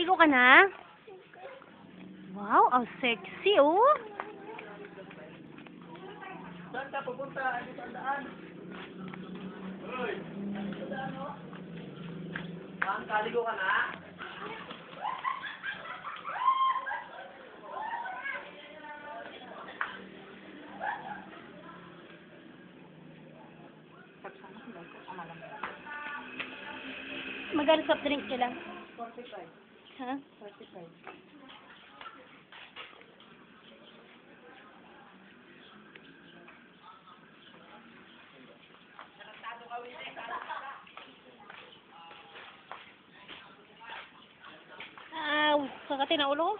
Nakaligo ka na? Wow, ang sexy, oh. Saan ka pupunta? Ano sa daan? Hoy! Sa daan, no? Saan? Kaligo ka na? Magkano soft drink ka lang? 45. Ha? 45. Kakati na ulo ko.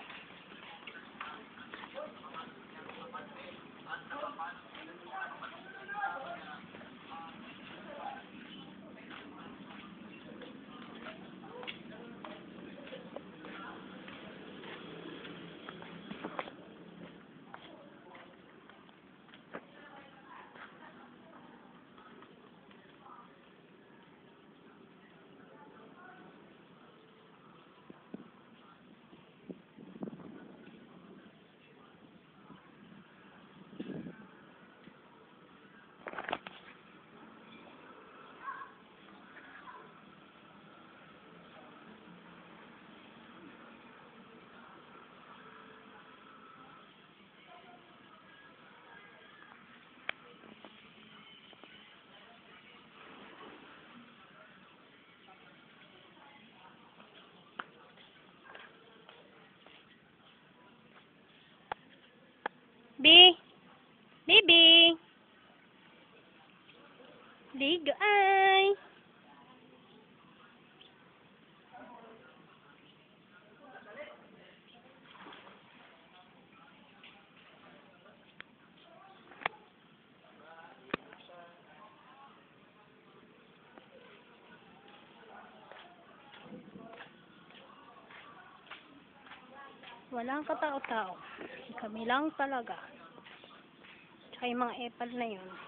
Baby. Ligo ay. Walang katao-tao. Kami lang talaga. Tsaka yung mga epal na yun.